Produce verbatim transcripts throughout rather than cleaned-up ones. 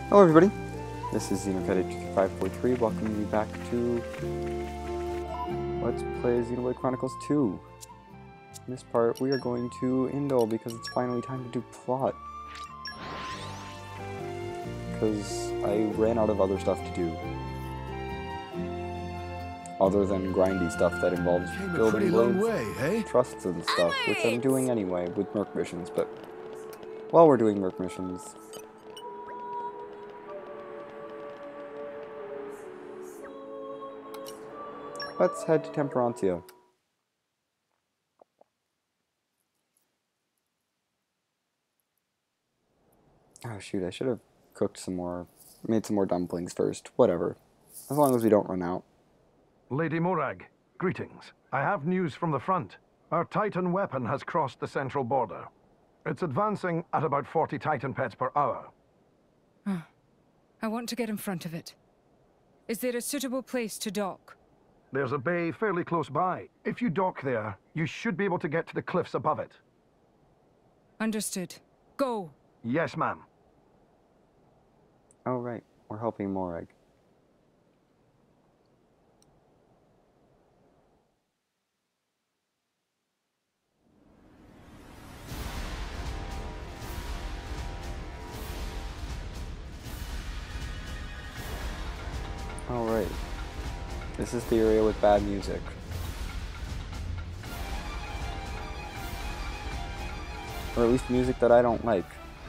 Hello everybody, this is Xenocat two five four three, welcoming you back to Let's Play Xenoblade Chronicles two. In this part, we are going to Indole because it's finally time to do plot. Because I ran out of other stuff to do. Other than grindy stuff that involves Came a building pretty long blades, way, eh? trusts and stuff, which I'm doing anyway with Merc missions, but while we're doing Merc missions, let's head to Temperantia. Oh shoot, I should have cooked some more, made some more dumplings first. Whatever. As long as we don't run out. Lady Morag, greetings. I have news from the front. Our Titan weapon has crossed the central border. It's advancing at about forty Titan pets per hour. Oh, I want to get in front of it. Is there a suitable place to dock? There's a bay fairly close by. If you dock there, you should be able to get to the cliffs above it. Understood. Go! Yes, ma'am. Oh right, we're helping Morag. Alright. This is the area with bad music. Or at least music that I don't like.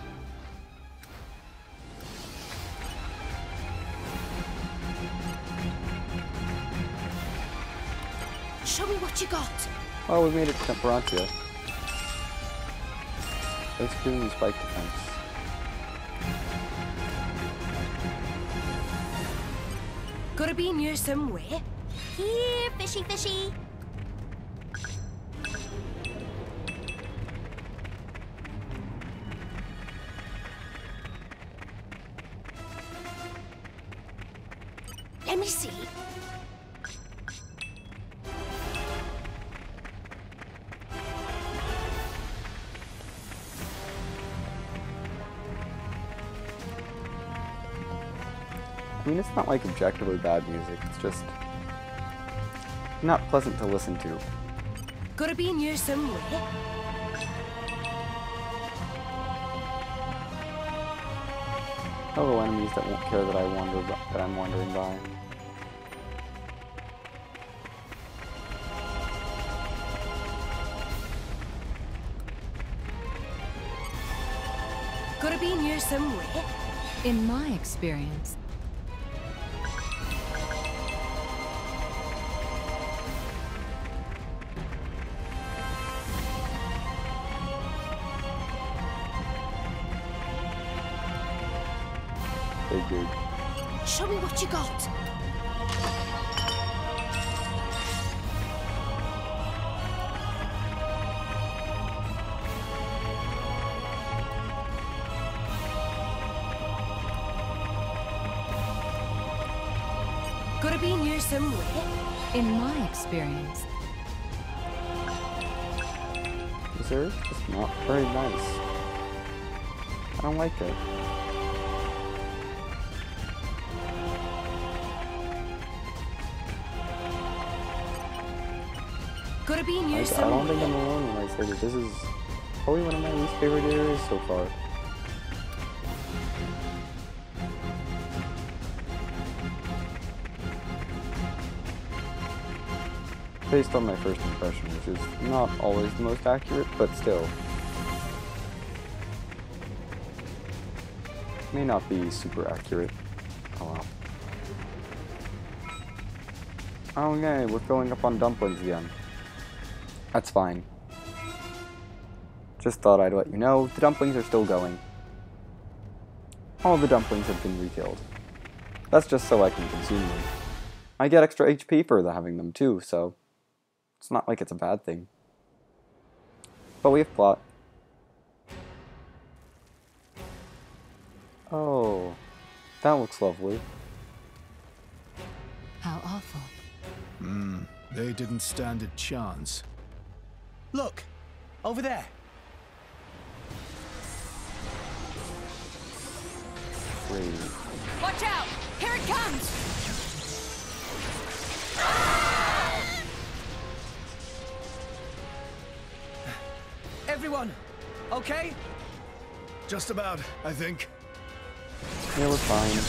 Show me what you got. Oh, we made it to Temperantia. Let's do the spike defense. Gotta be near somewhere. Here, fishy fishy. Let me see. I mean, it's not like objectively bad music, it's just not pleasant to listen to. Gotta be near somewhere. Hello, enemies that won't care that I wander by, that I'm wandering by. Gotta be near somewhere. In my experience, Figured. Show me what you got. Gotta be near somewhere. in my experience, This area is just not very nice. I don't like it. Gotta be I, near I somewhere. don't think I'm alone when I say that this is probably one of my least favorite areas so far. Based on my first impression, which is not always the most accurate, but still. May not be super accurate. Oh well. Oh yay, we're filling up on dumplings again. That's fine. Just thought I'd let you know, the dumplings are still going. All the dumplings have been rekilled. That's just so I can consume them. I get extra H P for having them too, so it's not like it's a bad thing. But we have plot. Oh, that looks lovely. how awful. Hmm, they didn't stand a chance. Look! Over there! Brave. Watch out! Here it comes! Everyone, okay? Just about, I think. Yeah, we're fine.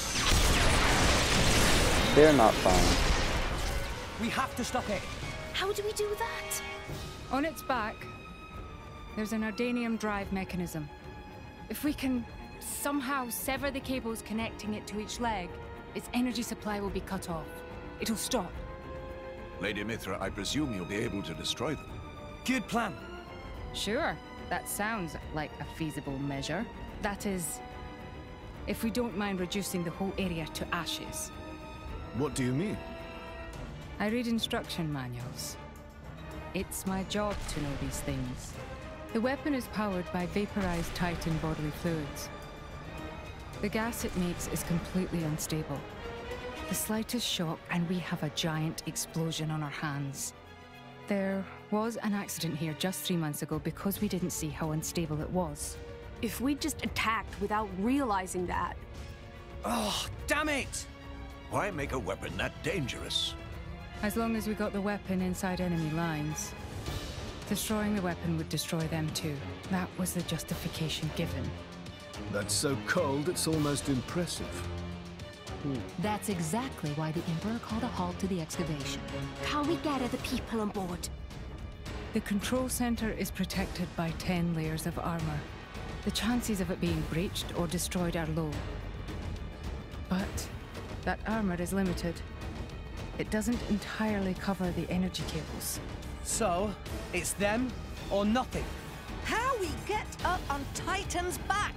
They're not fine. We have to stop it. How do we do that? On its back, there's an Ardanium drive mechanism. If we can somehow sever the cables connecting it to each leg, its energy supply will be cut off. It'll stop. Lady Mithra, I presume you'll be able to destroy them. Good plan. Sure, that sounds like a feasible measure. That is, if we don't mind reducing the whole area to ashes. What do you mean? I read instruction manuals. It's my job to know these things. The weapon is powered by vaporized Titan bodily fluids. The gas it makes is completely unstable. The slightest shock and we have a giant explosion on our hands. There was an accident here just three months ago because we didn't see how unstable it was. If we just attacked without realizing that. Oh, damn it! Why make a weapon that dangerous? As long as we got the weapon inside enemy lines. Destroying the weapon would destroy them too. That was the justification given. That's so cold, it's almost impressive. That's exactly why the Emperor called a halt to the excavation. Can we get other people on board? The control center is protected by ten layers of armor. The chances of it being breached or destroyed are low. But that armor is limited. It doesn't entirely cover the energy cables. So, it's them or nothing. How we get up on Titan's back?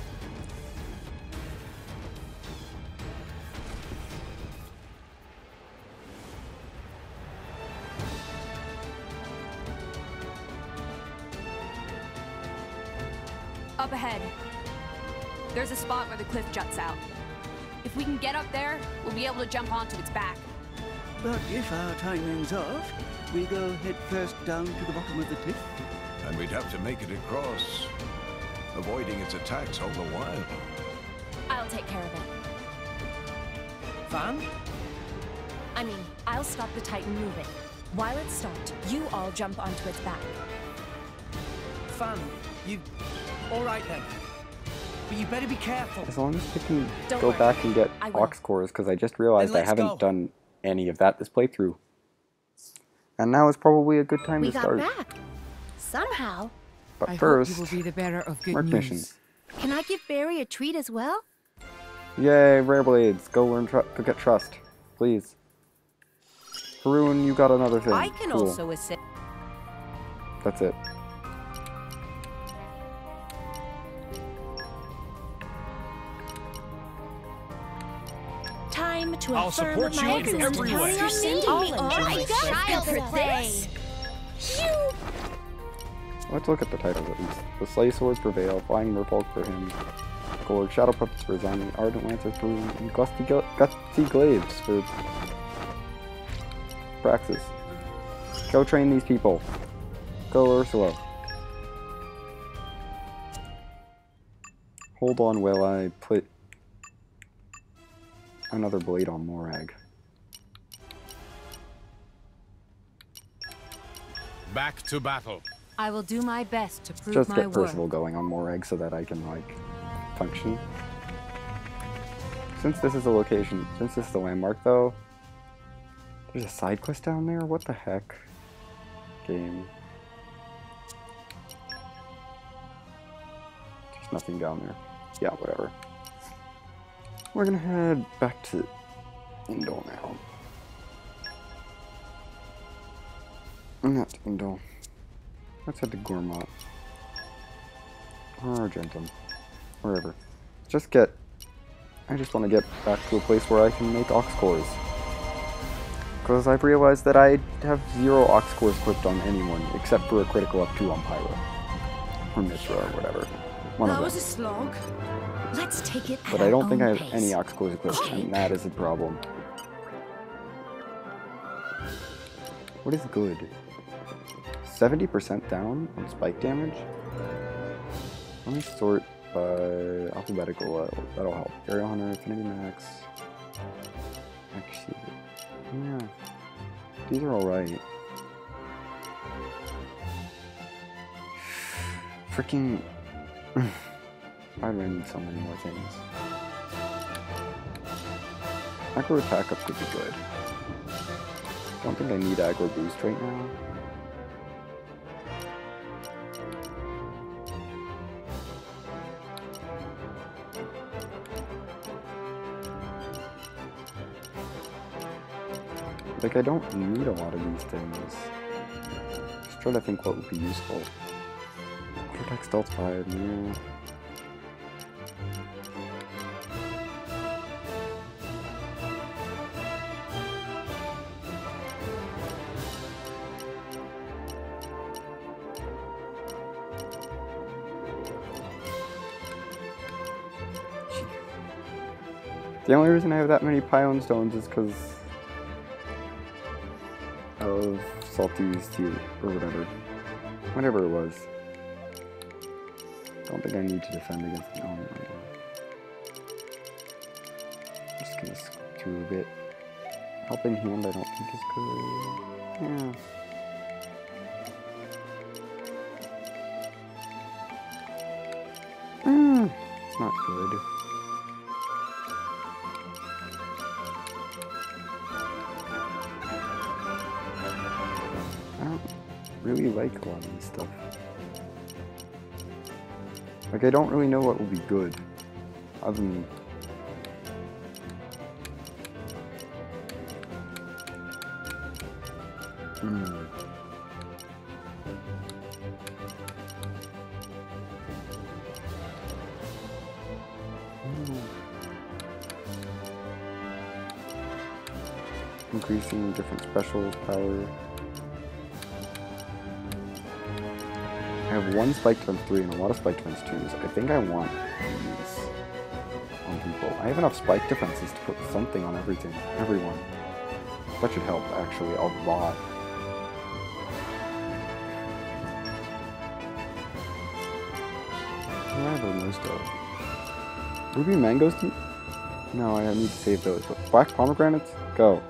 Up ahead. There's a spot where the cliff juts out. If we can get up there, we'll be able to jump onto its back. But if our timing's off, we go head first down to the bottom of the cliff. And we'd have to make it across, avoiding its attacks all the while. I'll take care of it. Van? I mean, I'll stop the Titan moving. While it's stopped, you all jump onto its back. Van, you... All right then. But you better be careful. As long as we can Don't go worry. back and get I will. aux cores, because I just realized I let's haven't go. done any of that this playthrough. And now is probably a good time We to got start. back. Somehow. But I first, hope you will be the bearer of good mark news. missions. Can I give Barry a treat as well? Yay, Rare Blades! Go learn tr to get trust, please. Haroon, you got another thing. I can Cool. also assist. That's it. Time to I'll affirm support my you in existence. every You're way. sending All me on enjoy a child for play. You. Let's look at the titles at least. The Slay Swords for Vale, Flying Merfolk for him, Gold Shadow Puppets for his army, Ardent Lancers for Haroon, and Gusty, Gl Gusty Glaives for Praxis. Go train these people. Go Ursula. Hold on while I put another blade on Morag. Back to battle. I will do my best to prove Just my get worth. Percival going on Morag so that I can, like, function. Since this is a location, since this is a landmark, though, there's a side quest down there? What the heck? Game. There's nothing down there. Yeah, whatever. We're gonna head back to Indol now. Not Indol. Let's head to Gormott. Or Argentum. Wherever. Just get... I just want to get back to a place where I can make aux cores. Because I've realized that I have zero aux cores equipped on anyone, except for a critical up two on Pyro. Or Mithra, or whatever. One That of was a them. slog. Let's take it at But I our don't think own I have pace. any aux cores equipped, and that is a problem. What is good? seventy percent down on spike damage? Let me sort by alphabetical. Uh, that'll help. Aerial Hunter, Affinity Max. Actually, yeah, these are all right. Freaking, I need so many more things. Aggro attack up could be good. Don't think I need aggro boost right now. Like, I don't need a lot of these things. Just trying to think what would be useful. Protect Stealth five, yeah. The only reason I have that many Pion Stones is because of Salty Steel, or whatever. Whatever it was. Don't think I need to defend against the... Oh my god. Just gonna skew a bit. Helping Hand I don't think is good. Yeah. Mm, it's not good. I don't really like a lot of this stuff. Like, I don't really know what will be good, other than... Hmm. Hmm. Increasing different specials power. I have one spike times three and a lot of spike times twos. I think I want these on people. I have enough spike defenses to put something on everything, everyone. That should help actually a lot. What do I have the most of? Ruby mangoes? No, I need to save those. But black pomegranates? Go.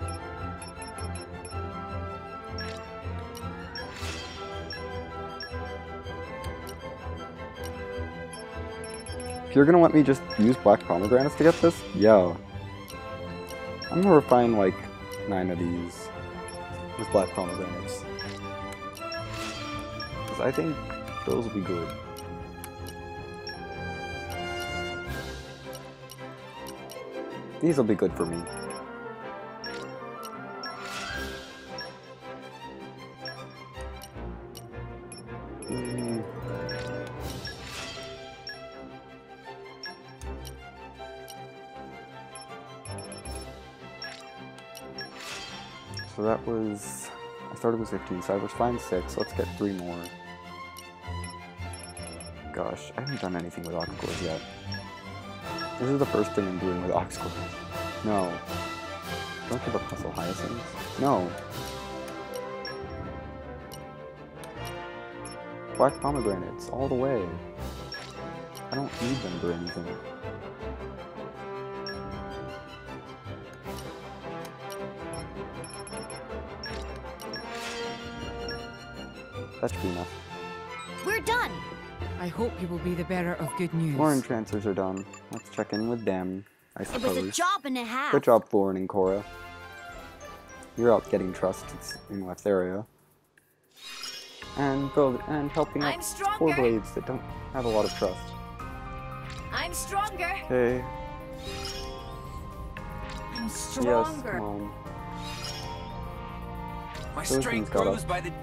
If you're gonna let me just use black pomegranates to get this, yo. I'm gonna refine like nine of these with black pomegranates. Because I think those will be good. These will be good for me. Mm. So that was, I started with fifteen, so I was fine six. Let's get three more. Gosh, I haven't done anything with Ox Cores yet. This is the first thing I'm doing with Ox Cores. No. Don't give up Muscle Hyacinths. No. Black pomegranates, all the way. I don't need them for anything. That should be enough. We're done! I hope you will be the bearer of good news. Lauren transfers are done. Let's check in with them, I It suppose. was a job and a half. Good job, Lauren and Cora. You're out getting trust in Leftheria. And build and helping I'm out stronger. four blades that don't have a lot of trust. I'm stronger. Okay. I'm Yes, stronger. come on. My Those strength things got grows up. by the...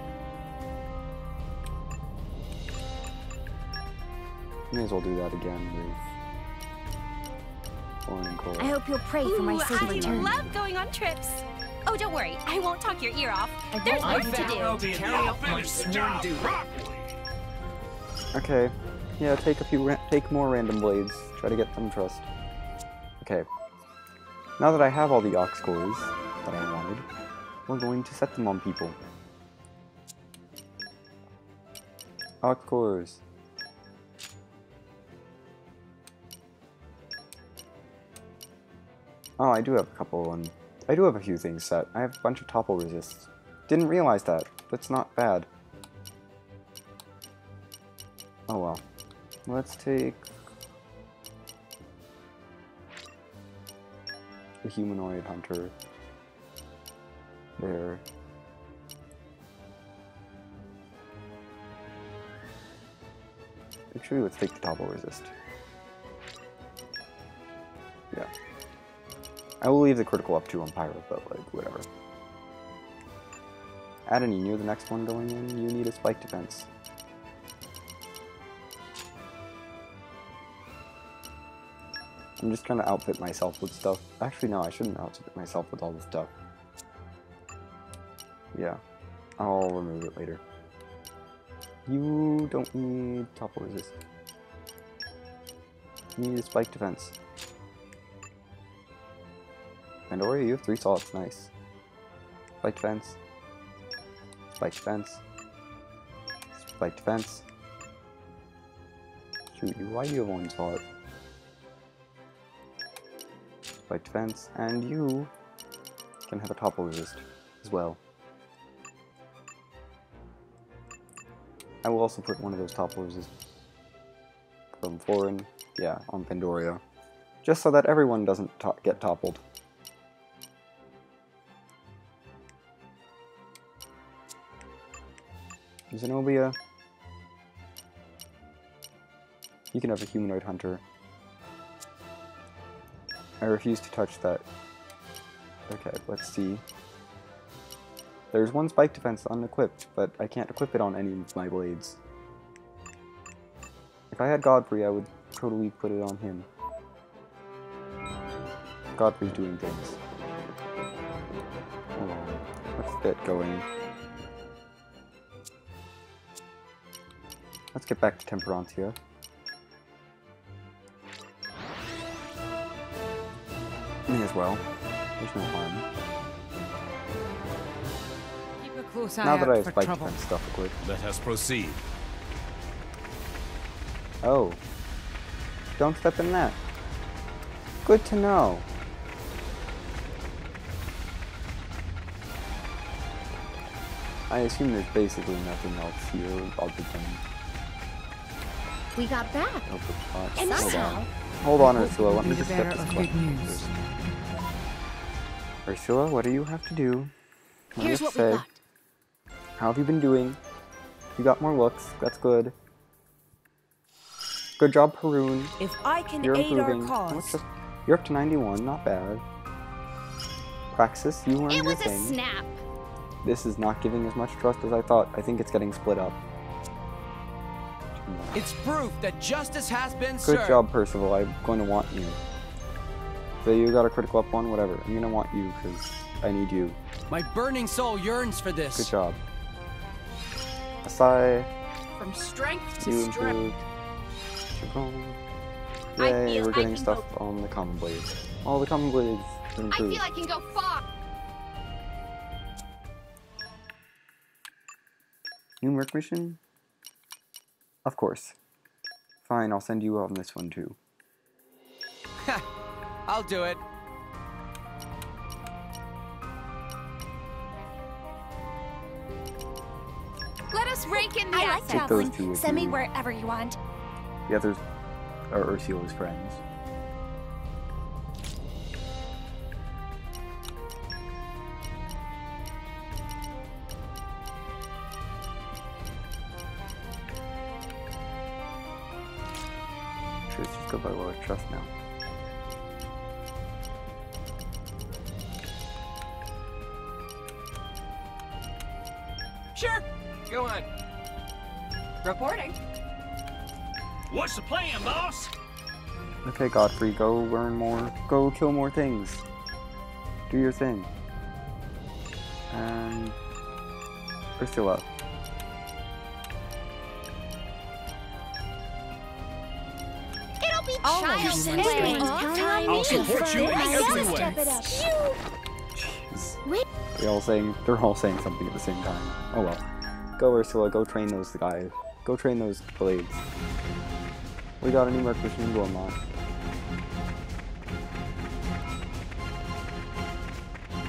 May as well do that again with Lauren and Cora. I hope you'll pray for my Ooh, safe I return. love going on trips. Oh, don't worry. I won't talk your ear off. There's I work to found do. to carry out my sworn duty. Okay. Yeah, take a few, ra take more random blades. Try to get them trust. Okay. Now that I have all the Ox Cores that I wanted, we're going to set them on people. Ox Cores. Oh, I do have a couple, and I do have a few things set. I have a bunch of topple resists. Didn't realize that. That's not bad. Oh well. Let's take the humanoid hunter there. Actually, let's take the topple resist. Yeah. I will leave the critical up to on Pyro, but like, whatever. Add any near the next one going in, you need a spike defense. I'm just trying to outfit myself with stuff. Actually, no, I shouldn't outfit myself with all this stuff. Yeah, I'll remove it later. You don't need topple resist. You need a spike defense. Pandora, you have three slots, nice. Spike defense. Spike defense. Spike defense. Shoot, you, why do you have one slot? Spike defense, and you can have a topple resist as well. I will also put one of those topple resists from Florin, yeah, on Pandoria, just so that everyone doesn't to get toppled. Zenobia, you can have a humanoid hunter. I refuse to touch that. Okay, let's see. There's one spike defense unequipped, but I can't equip it on any of my blades. If I had Godfrey, I would totally put it on him. Godfrey's doing things. Hold on. Let's get going. Let's get back to Temperantia. Me as well. There's no harm. Keep a close eye Now that I out have for spike trouble. defense stuff equipped. Let us proceed. Oh. Don't step in that. Good to know. I assume there's basically nothing else here other than We got back. open spots. And Hold somehow- on. Hold on, I hope Ursula. you'll Let be me the just get bearer this of question good news. first. Ursula, what do you have to do? Let me Here's just what we say, got. how have you been doing? You got more looks. That's good. Good job, Haroon. If I can You're aid our improving. cause. Let's just- You're up to ninety-one. Not bad. Praxis, you learned It your was a thing. snap. This is not giving as much trust as I thought. I think it's getting split up. It's proof that justice has been Good served. job, Percival. I'm going to want you. So you got a critical up one, whatever. I'm going to want you because I need you. My burning soul yearns for this. Good job. Asai, From strength to you strength. improved. Chacon. I Yay, feel we're I getting can stuff go- on the common blades. All the common blades have I improved. feel I can go far. New Merc mission? Of course. Fine, I'll send you on this one too. I'll do it. Let us rake in the I like assets. Take those traveling. two with Send me you. wherever you want. The others are Ursula's friends. Should just go by what I trust now. Sure. Go on. Reporting. What's the plan, boss? Okay, Godfrey, go learn more. Go kill more things. Do your thing. And Ursula. It'll be Oh, child's you play. sweet. I'll support you in every way. Jeez. They're all saying they're all saying something at the same time. Oh well. Go Ursula, go train those guys. Go train those blades. We got a new Merc mission in Gormont.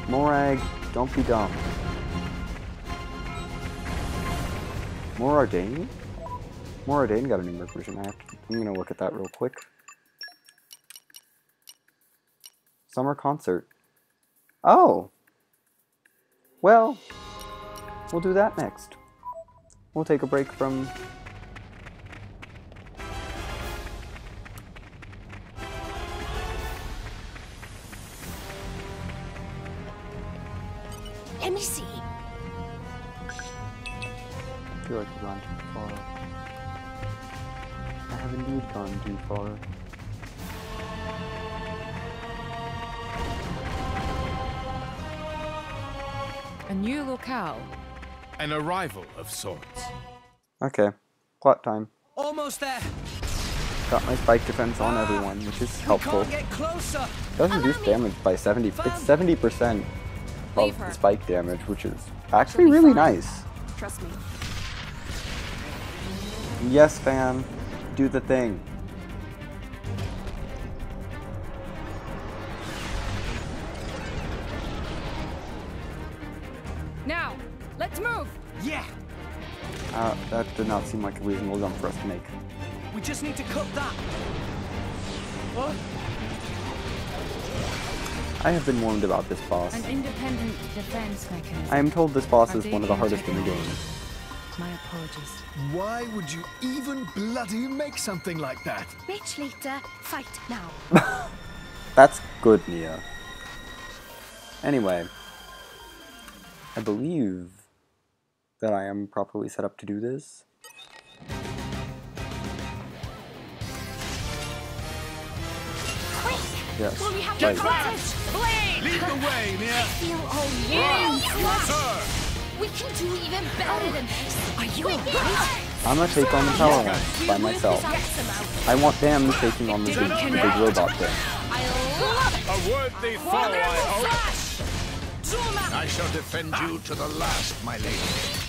Morag, don't be dumb. Moradane? Moradane got a new recruitment act. I'm gonna look at that real quick. Summer concert. Oh! Well, we'll do that next. We'll take a break from... Let me see. I feel like I've gone too far. I have indeed gone too far. A new locale. An arrival of sorts. Okay, plot time. Almost there. Got my spike defense on everyone, which is helpful. Can't get closer. Does reduce damage by seventy. It's seventy percent of the spike damage, which is actually really nice. Trust me. Yes, fan. Do the thing. Now, let's move. Yeah. Uh, that did not seem like a reasonable jump for us to make. We just need to cut that. What? I have been warned about this boss. An independent defense mechanism. I am told this boss Are is they one of the being hardest in the checked? game. My apologies. Why would you even bloody make something like that? Bitch later, fight now. That's good, Nia. Anyway, I believe that I am properly set up to do this. Yes. Will we have Right. the cottage? Blade! Lead the way, Nia. I feel all Yeah. warm. Sir. We can do even better than this. Are you alright? I'm gonna take on the power lines by myself. I want them taking on the big, the big robot thing. I love it. A worthy foe, I hope. Flash! Zoom out. I shall defend you to the last, my lady.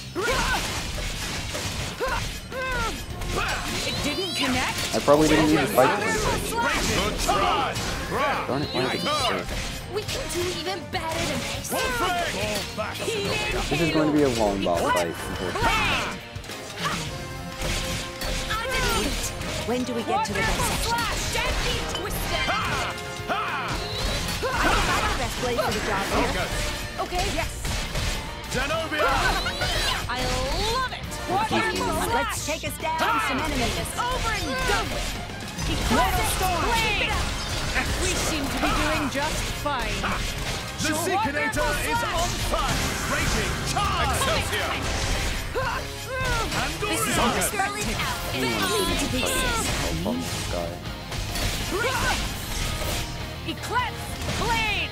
It didn't connect? I probably didn't need to fight this. Good try. Darn it, why did I do We can do even better than this. Fall back. this? is going to be a long boss fight. unfortunately. When do we get to the dissection? Flash! Gently twisted. I think I'm the best blade for the job here. Okay, yes. Zenobia! I love it. What are you? Let's take us down some enemies. It's over and done with. Eclipse Storm! We seem to be doing just fine. The Seekinator is on fire! Raging! Charge! Excelsior! This is all Scarlet out. Leave it to pieces. I'll fall in the sky. Eclipse Blade!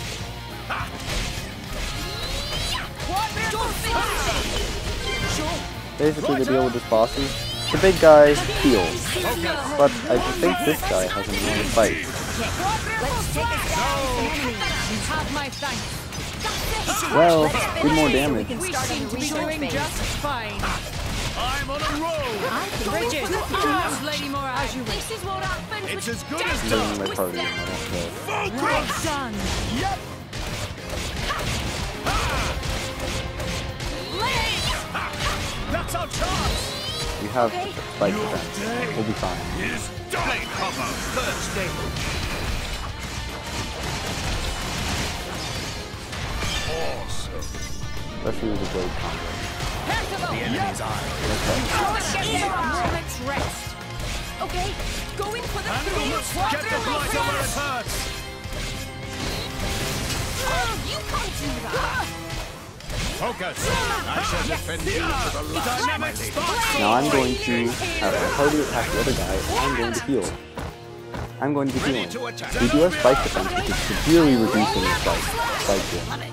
Basically, the deal with this boss is the big guy heals, but I think this guy has a normal fight. Let's take us down some enemies. You have my thanks. Well, did more damage. We seem to be doing just fine. I'm on a roll! Bridget, arms, Lady Morag. As you wish. This is what happens It's with as good as I'm done! bringing my party in, I don't care. Well done. Yep! That's our chance! We have spike defense. We'll be fine. Is done! Blade combo, third stage. Awesome. Especially with the blade combo. The enemy's eye. moment's rest. Okay, go in for the three. Get the blight where it hurts! Oh, you can't do that. Focus! I shall defend you to the last, my lady. Now I'm going to have my party attack the other guy, and I'm going to heal. I'm going to be healing. We do have spike defense, which is severely reducing the spike, spike damage.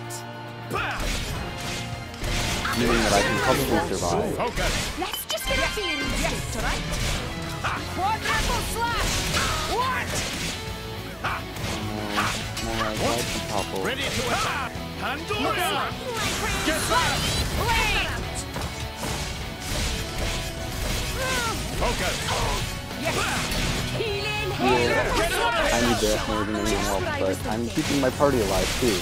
Meaning that I can probably survive. Focus! Let's just get a feeling instinct, alright? Quadruple slash! What? More I like to topple. Ready to attack! Pandora! Get back! Focus! Yes! Healing Heal. tiny bit more than anyone else, but I'm keeping my party alive too.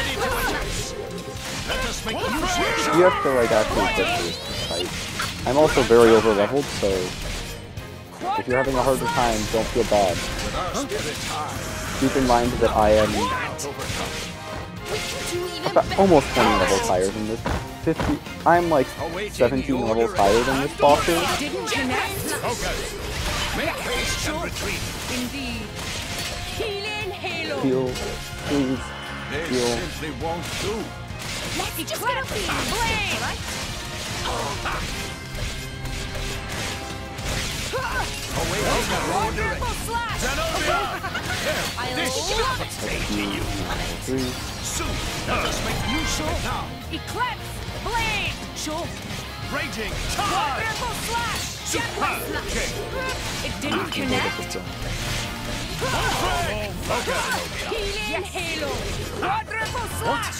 You have to like actually push this fight. I'm also very over leveled, so if you're having a harder time, don't feel bad. Keep in mind that I am about almost twenty levels higher than this. fifty. I'm like seventeen levels higher than this boss is. Didn't connect. Make haste and retreat. Indeed. Healing Halo. Heal, please. They Heal. simply won't do. Let's just get a blade. Wonderful slash. Zenobia! I This love shall it. stay to you. Three. Soon, let us make use of it now. Eclipse. Blade. Sure. Raging charge! Wonderful slash. Super kick! It didn't connect. Focus! Healing Halo. Quadruple slash.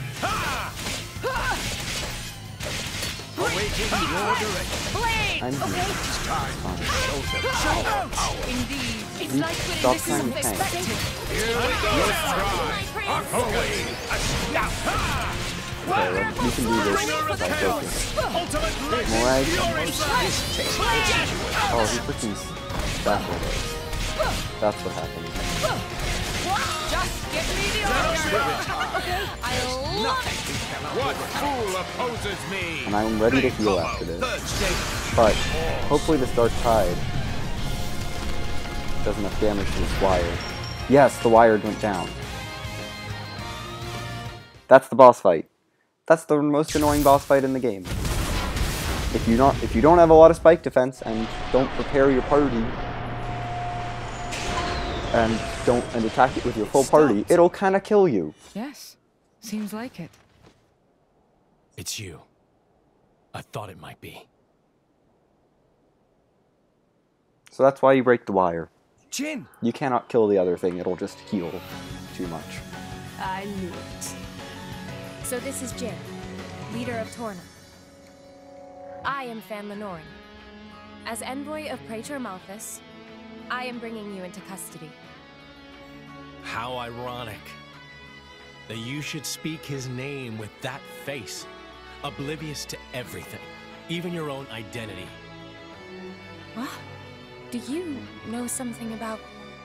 Awaiting your direction. Blade. I'm Okay. It's time to show them Show our out. power. Indeed. It's Please like putting stop this trying is to tank. expected. Here we go. Let's try. Away. Okay, well, you can do this by focus. Ultimate legend. Morag. Fury slash. Oh, he freaking baffled us. That's what happened. Just give me the order. I love it. What fool opposes me? And I'm ready to heal after this. Third stage. But hopefully this Dark Tide does enough damage to this wire. Yes, the wire went down. That's the boss fight. That's the most annoying boss fight in the game. If you not if you don't have a lot of spike defense and don't prepare your party and don't and attack it with your full party, it'll kind of kill you. Yes, seems like it. It's you. I thought it might be. So that's why you break the wire. Jin! You cannot kill the other thing, it'll just heal too much. I knew it. So this is Jin, leader of Torna. I am Fan Lenorin. As envoy of Praetor Malthus, I am bringing you into custody. How ironic that you should speak his name with that face, oblivious to everything, even your own identity. What? Do you know something about...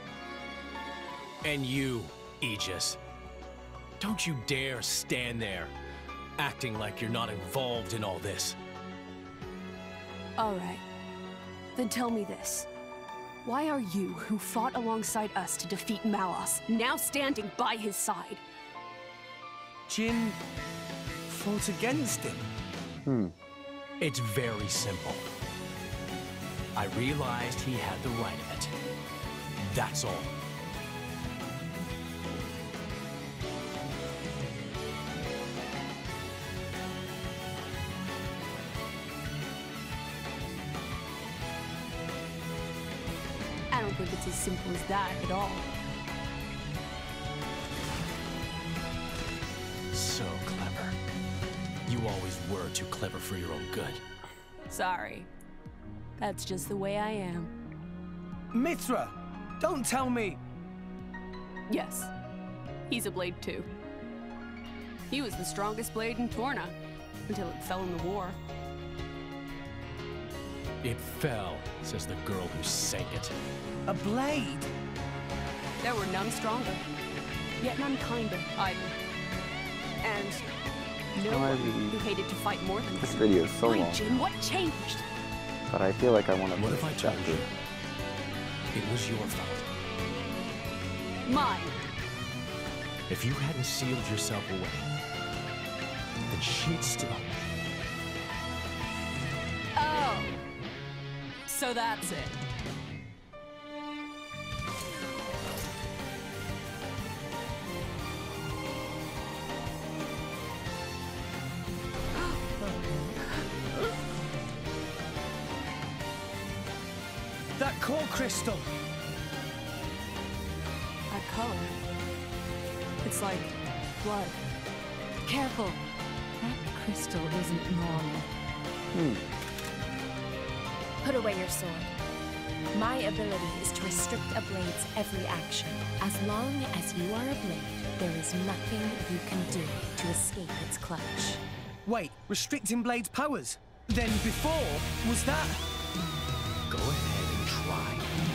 And you, Aegis. Don't you dare stand there, acting like you're not involved in all this. All right. Then tell me this. Why are you, who fought alongside us to defeat Malos, now standing by his side? Jin fought against him. Hmm. It's very simple. I realized he had the right of it. That's all. I don't think it's as simple as that at all. So clever. You always were too clever for your own good. Sorry. That's just the way I am. Mithra! Don't tell me! Yes. He's a blade too. He was the strongest blade in Torna, until it fell in the war. It fell, says the girl who sank it. A blade? There were none stronger, yet none kinder either. And no Oh, I one really- who hated to fight more than This them. video is so Why, long, Jin, what changed? but I feel like I want to What finish if I the told chapter. you it was your fault? Mine. If you hadn't sealed yourself away, then she'd still... Oh. So that's it. That core crystal! That color. It's like blood. Careful. That crystal isn't normal. Hmm. Put away your sword. My ability is to restrict a blade's every action. As long as you are a blade, there is nothing you can do to escape its clutch. Wait, restricting Blade's powers? Then before, was that? Go ahead and try.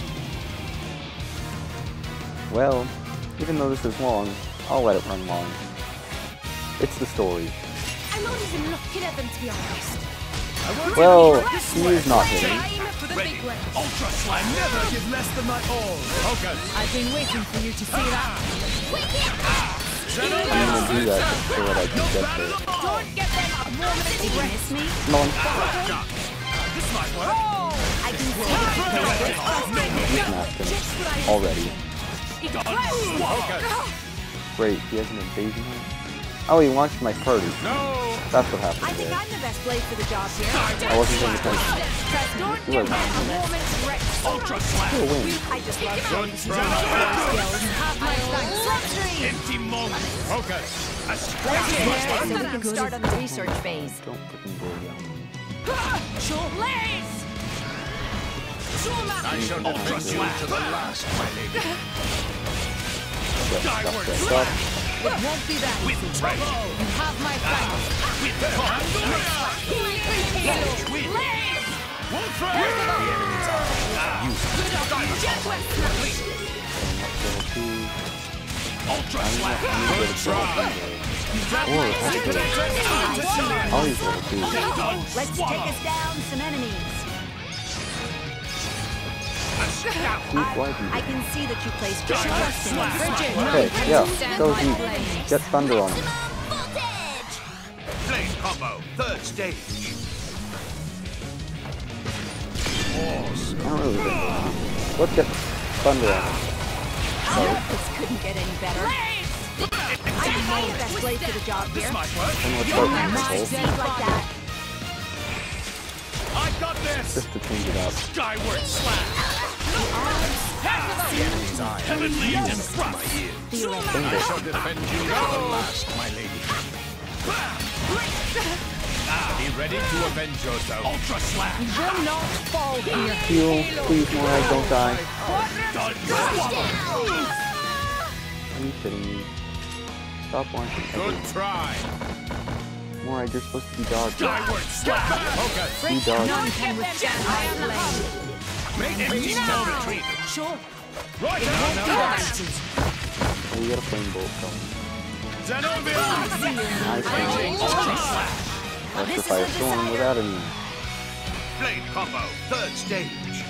Well, even though this is long, I'll let it run long. It's the story. I'm not even looking at them, to be honest. Well, he is not hitting. Ready. Ultra Slam. Never give less than my all. Focus. I've been waiting for you to see that. I'm gonna do that just so that I can get there. Don't get them a moment's Did you rest. miss me? Come on. This might work. I can see that. Smashed him already. Focus. Great, he has an invasion line. Oh, he launched my party. No. That's what happened I think there. I'm the best blade for the job here. I wasn't paying attention. Don't You get were them a wrong. moment's rest. Ultra Slam. You'll win. I just love showing Good some try. Skills. Have my thanks. Empty moment. Focus. A Let's strike. get it so we can start on the research phase. Don't freaking blow down. Show blaze. I shall defend you to the last, my lady. Skyward Stop, Slam. It won't be that With easy. treasure. You have my thanks. With Pandora. With Blaze. Wolfram. The enemies are Ultra Slam. Good try. Or I'll use level two. Let's take us down some enemies. Why do I that? can see that you placed your trust in us. Okay, yeah, go deep. Get thunder on him. Blade combo, third stage. I don't really get those. Let's get thunder on him. This couldn't get any better. I think I'm the best blade for the job here. This might work. And let's start with control, Seems like that. I got this. just to change it up. Skyward Slam. Heavenly and thrust. I shall defend you to the last, my lady. Be ready to avenge yourself. Ultra Slam. Will not fall here. Heal, please, Morag, don't die. Done. Swallow. Are you kidding me? Stop launching Good everything. try. Morag, you're supposed to be dodged. Skyward Slam. Focus. Be dodged. None can withstand my blade. Make it no retreat. Sure. Right now. Oh, you got a flame bolt going. Zenobia. Nice one. Ultra Slam. Electrify a storm without any. Blade combo, third stage.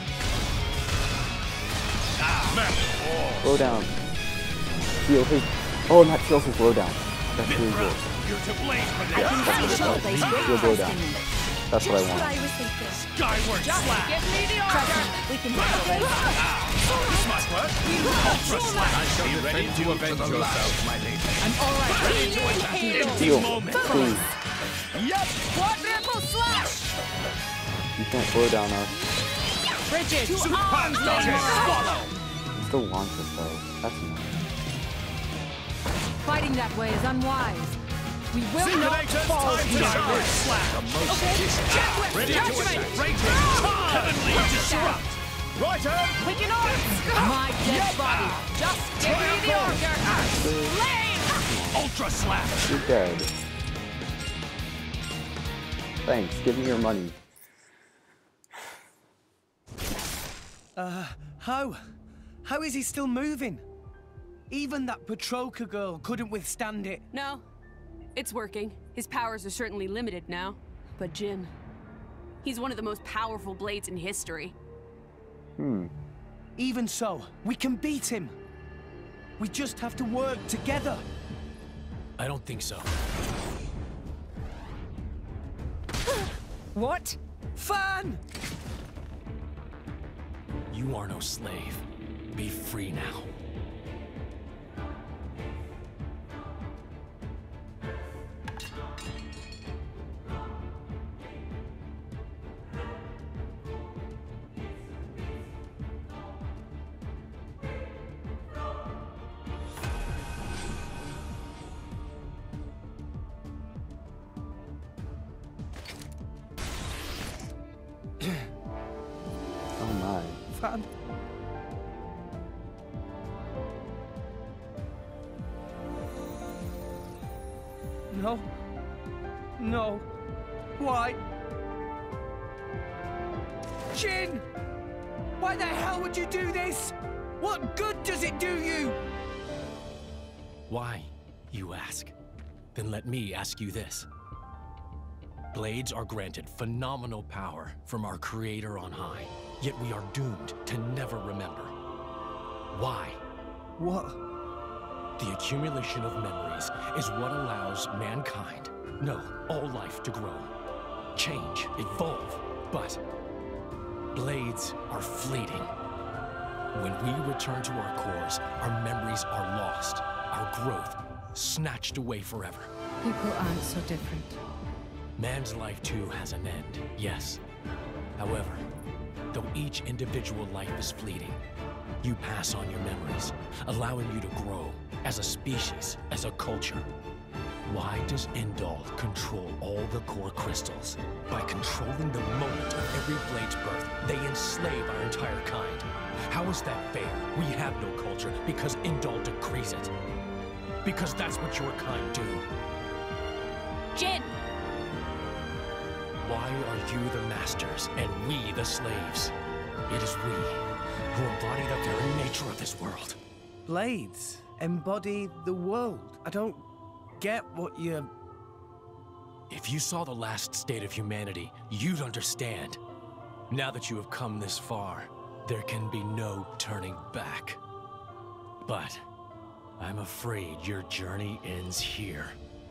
Ah, Slow down. Heal his. Oh, not heal his blow down. That's really good. you're to blame for I this. can see that you placed great Heal blow trust down. in me. That's what I What I want. was thinking. Skyward Slam. Give me the Trust order. me, we can handle this. This must work. Ultra Slam. I shall Be ready defend to you to avenge the yourself. last, my lady. I'm all right. Empty Heal, moment. please. Yep. Quadruple slash. You can't blow down us. Bridget. To Super arms, Dodge. Lord. Swallow. You still launch us though. That's annoying. Fighting that way is unwise. We will not Synchronators, fall time to here. skyward slam. Ready to attack. Raging. Heavenly disrupt. Righto. Quick and on. My dead body. Just give me the order. Blaze. Ultra Slam. You're dead. Thanks, give me your money. Uh, how? How is he still moving? Even that Petroka girl couldn't withstand it. No, it's working. His powers are certainly limited now. But Jin, he's one of the most powerful blades in history. Hmm. Even so, we can beat him. We just have to work together. I don't think so. What? Fan! You are no slave. Be free now. Oh my. fan. No. No. Why? Jin! Why the hell would you do this? What good does it do you? Why, you ask? Then let me ask you this. Blades are granted phenomenal power from our Creator on high, yet we are doomed to never remember. Why? What? The accumulation of memories is what allows mankind, no, all life to grow, change, evolve, but blades are fleeting. When we return to our cores, our memories are lost, our growth snatched away forever. People aren't so different. Man's life too has an end, yes. However, though each individual life is fleeting, you pass on your memories, allowing you to grow as a species, as a culture. Why does Indal control all the core crystals? By controlling the moment of every blade's birth, they enslave our entire kind. How is that fair? We have no culture because Indal decrees it. Because that's what your kind do. Jin! Why are you the masters and we the slaves? It is we who embody the very nature of this world. Blades embody the world. I don't get what you... If you saw the last state of humanity, you'd understand. Now that you have come this far, there can be no turning back. But I'm afraid your journey ends here.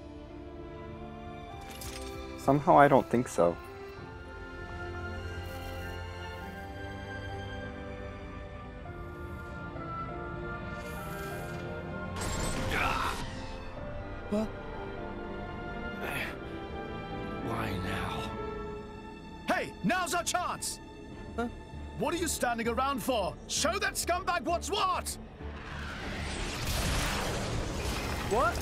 Somehow I don't think so. What? Why now? Hey, now's our chance! Huh? What are you standing around for? Show that scumbag what's what! What?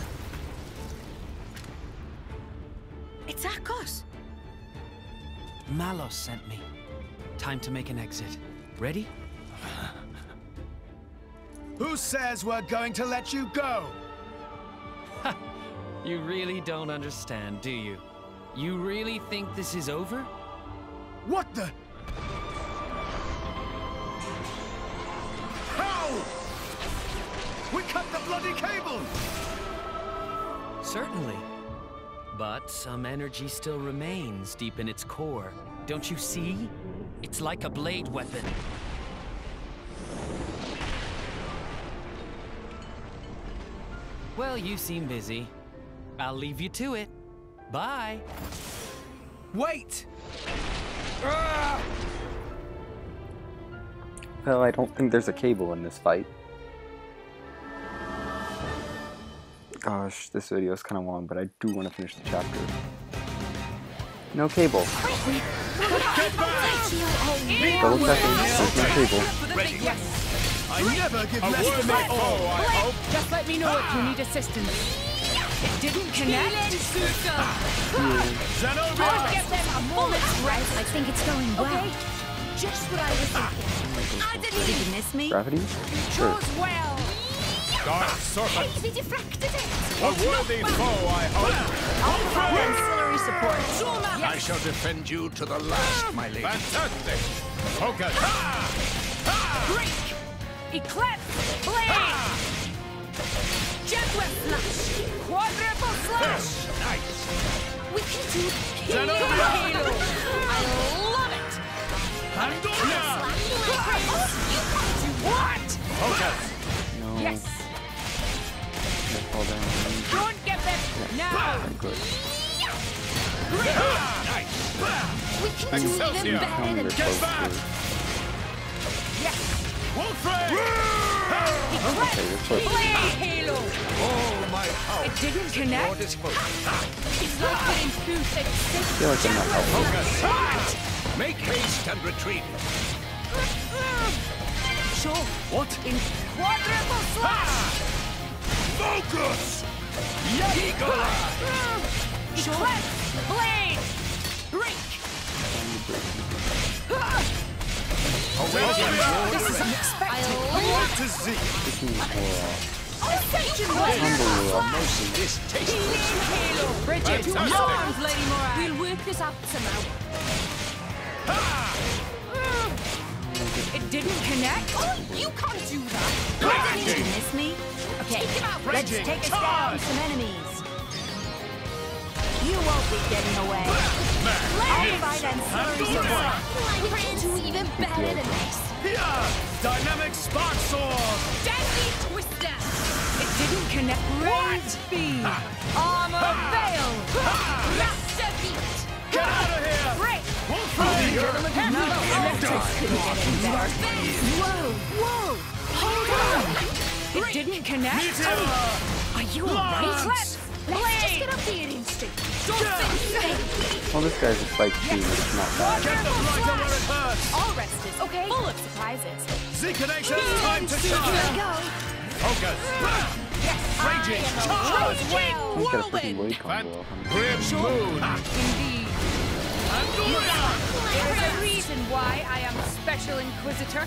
It's Akos! Malos sent me. Time to make an exit. Ready? Who says we're going to let you go? You really don't understand, do you? You really think this is over? What the? How? We cut the bloody cable! Certainly. But some energy still remains deep in its core. Don't you see? It's like a blade weapon. Well, you seem busy. I'll leave you to it. Bye. Wait! Well, I don't think there's a cable in this fight. Gosh, this video is kind of long, but I do want to finish the chapter. No cable. Double checking. There's no cable. Ready. Yes. I never give A less word than my may all, fall, I Blade. hope. Just let me know if you need assistance. It didn't connect. Zenobia! I'll get them a moment's rest. I think it's going well. Okay. Just what I was thinking. I didn't Did you miss me? Gravity? Sure. chose well. Dark serpent! Hey, they defracted it! A worthy foe, I hope! I'll provide ancillary support. I shall defend you to the last, my lady. Fantastic! Focus! Greek! Eclipse! Blade! Jetweb slash! Quadruple slash! Nice! We can do Zenobia! Halo! I love it! Pandoria! What? Focus! No. Yes! Fall down. Don't get them now! I'm good. Nice! We can do even better Come than here, closer. Yes! Wolfred! Okay, you're close. Blade Halo! Oh, my power! It didn't connect? It's like getting through thick I feel like I'm not helping. Focus! Make haste and retreat. Sure. What? In quadruple slash! Focus! Eagle! Eclipse! Blade! Break! This is unexpected. This is more. Ascension Unbelievable. This tastes Bridget, your arms, Lady Morag. We'll work this out somehow. It didn't connect? Oh, you can't do that. Did you miss me? Okay, let's take us down some enemies. You won't be getting away. I'll fight and slurry some more. We can do even better than this. Dynamic spark sword! Deadly twister! It didn't connect. Rage speed! Armor veil! Master beat! Get out of here! Break! No, electric couldn't get any better. Whoa, whoa! Hold on! It didn't connect? Are you alright? Let's Let's just get up the instinct. Well, this guy's a spike too, but it's not bad. Get the blight where it hurts! All rest is okay. Full of surprises. Zekanation, time to Here we charge! go. Focus! Raging charge! He's got a freaking blade combo. Grim moon! Indeed. There is a reason why I am Special Inquisitor.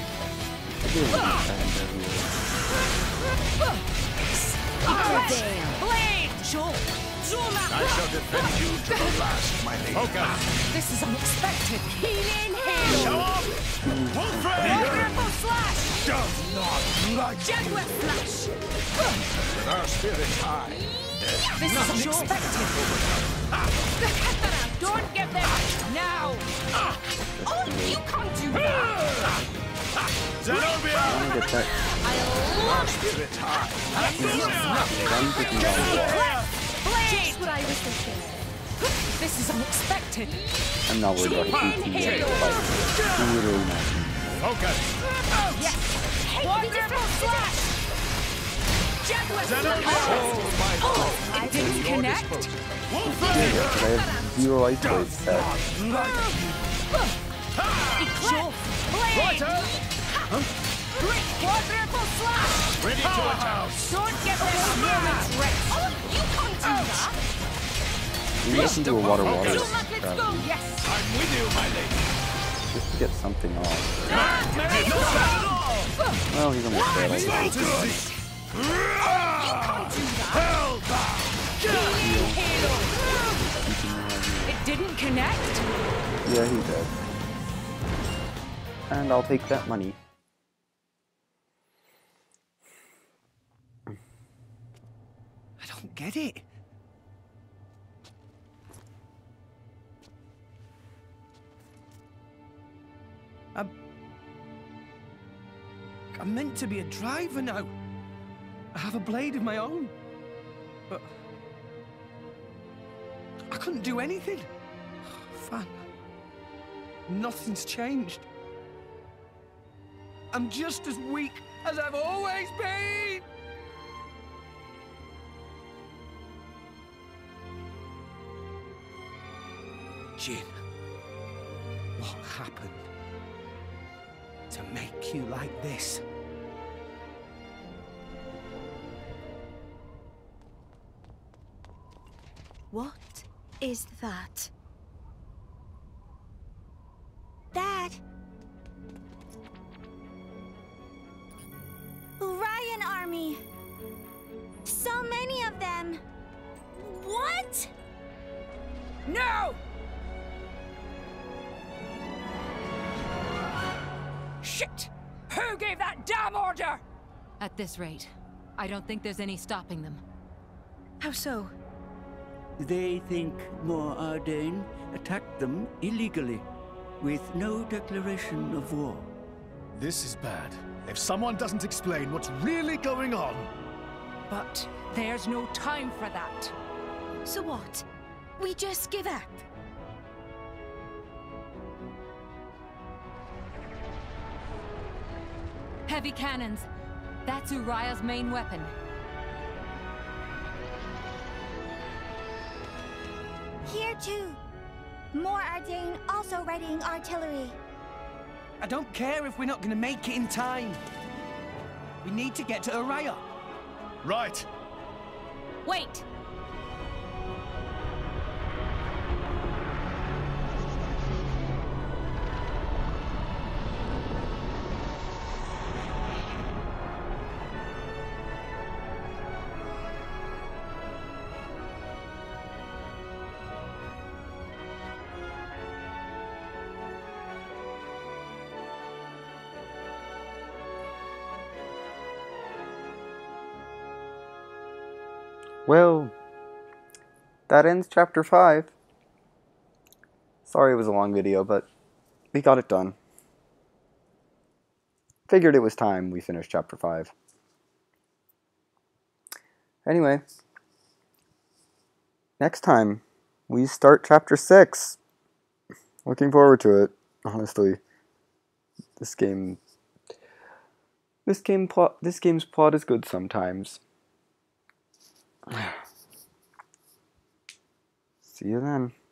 Blade! Jolt! Zoom out! I shall defend you to the last, my lady. Focus! This is unexpected. Healing hail! Show up! Wolfray! Wonderful slash! Does not like Jaguar slash! with our spirits high. This is unexpected. Don't get there! Now! Oh, you can't do that! Zenobia! I'm gonna get that. Our spirits high. I'm picking all Blade! What I was thinking. This is unexpected. I'm not worried about his E T yet. Like, literally not. Focus! Yes! Wonderful slash! Jaguar slash! Oh, it didn't connect? Yeah, because I have zero ice blades set. Eclipse! Blade! Brick! Quadruple slash! Ready to attack! Don't get this moment's rest! Oh, you can't do that! We listen to a water water Let's go! strategy Yes! I'm with you, my lady! just to get something off. Ah, Not bad at all! Well, he's almost dead. I guess. you can't do that! Healing halo! It didn't connect? Yeah, he did. And I'll take that money. I don't get it. I'm... I'm meant to be a driver now. I have a blade of my own. But... I couldn't do anything. Fan. Nothing's changed. I'm just as weak as I've always been! Jin, what happened to make you like this? What is that? Dad! Orion Army! So many of them! What? No! Shit! Who gave that damn order? At this rate, I don't think there's any stopping them. How so? They think Mor Ardain attacked them illegally, with no declaration of war. This is bad. If someone doesn't explain what's really going on... But there's no time for that. So what? We just give up? Heavy cannons. That's Uriah's main weapon. Here too. Mor Ardain also readying artillery. I don't care if we're not gonna make it in time. We need to get to Uriah. Right. Wait! Well, that ends chapter five. Sorry it was a long video, but we got it done. Figured it was time we finished chapter five. Anyway, next time we start chapter six. Looking forward to it, honestly. This game This game plot this game's plot is good sometimes. See you then.